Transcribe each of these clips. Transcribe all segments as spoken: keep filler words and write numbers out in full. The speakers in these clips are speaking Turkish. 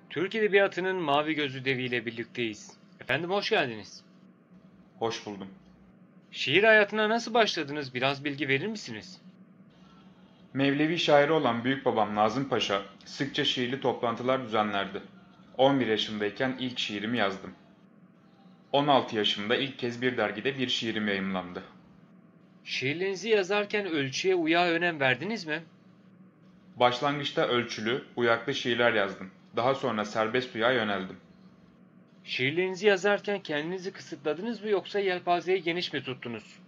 Türk Edebiyatı'nın Mavi Gözlü Devi ile birlikteyiz. Efendim hoş geldiniz. Hoş buldum. Şiir hayatına nasıl başladınız? Biraz bilgi verir misiniz? Mevlevi şairi olan büyükbabam Nazım Paşa sıkça şiirli toplantılar düzenlerdi. on bir yaşındayken ilk şiirimi yazdım. on altı yaşımda ilk kez bir dergide bir şiirim yayımlandı. Şiirlerinizi yazarken ölçüye uyağa önem verdiniz mi? Başlangıçta ölçülü, uyaklı şiirler yazdım. Daha sonra serbest uyağa yöneldim. Şiirlerinizi yazarken kendinizi kısıtladınız mı yoksa yelpazeyi geniş mi tuttunuz?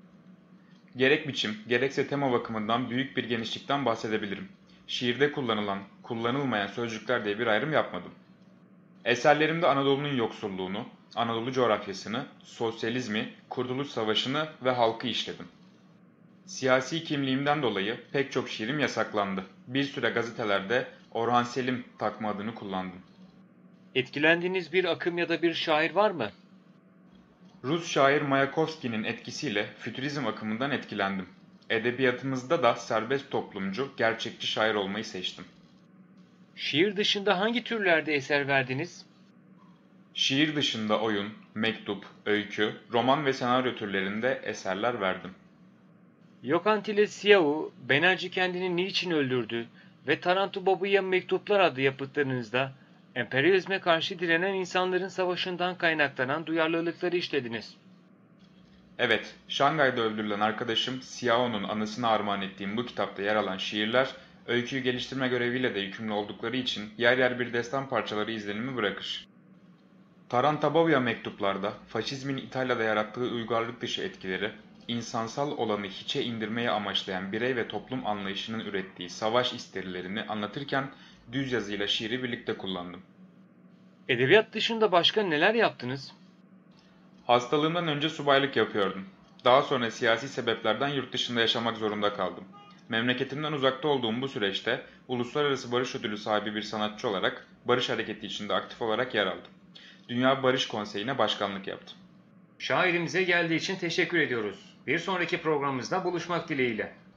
Gerek biçim, gerekse tema bakımından büyük bir genişlikten bahsedebilirim. Şiirde kullanılan, kullanılmayan sözcükler diye bir ayrım yapmadım. Eserlerimde Anadolu'nun yoksulluğunu, Anadolu coğrafyasını, sosyalizmi, Kurtuluş Savaşı'nı ve halkı işledim. Siyasi kimliğimden dolayı pek çok şiirim yasaklandı. Bir süre gazetelerde Orhan Selim takma adını kullandım. Etkilendiğiniz bir akım ya da bir şair var mı? Rus şair Mayakovski'nin etkisiyle fütürizm akımından etkilendim. Edebiyatımızda da serbest toplumcu, gerçekçi şair olmayı seçtim. Şiir dışında hangi türlerde eser verdiniz? Şiir dışında oyun, mektup, öykü, roman ve senaryo türlerinde eserler verdim. Gökhan Tilesyahu, Benerci kendini niçin öldürdü ve Tarantu Babı'ya Mektuplar adlı yapıtlarınızda emperyalizme karşı direnen insanların savaşından kaynaklanan duyarlılıkları işlediniz. Evet, Şangay'da öldürülen arkadaşım Siao'nun anısına armağan ettiğim bu kitapta yer alan şiirler, öyküyü geliştirme göreviyle de yükümlü oldukları için yer yer bir destan parçaları izlenimi bırakır. Tarantabavya mektuplarda faşizmin İtalya'da yarattığı uygarlık dışı etkileri, insansal olanı hiçe indirmeye amaçlayan birey ve toplum anlayışının ürettiği savaş isterilerini anlatırken düz yazıyla şiiri birlikte kullandım. Edebiyat dışında başka neler yaptınız? Hastalığımdan önce subaylık yapıyordum. Daha sonra siyasi sebeplerden yurt dışında yaşamak zorunda kaldım. Memleketimden uzakta olduğum bu süreçte Uluslararası Barış Ödülü sahibi bir sanatçı olarak barış hareketi içinde aktif olarak yer aldım. Dünya Barış Konseyi'ne başkanlık yaptım. Şairimize geldiği için teşekkür ediyoruz. Bir sonraki programımızda buluşmak dileğiyle.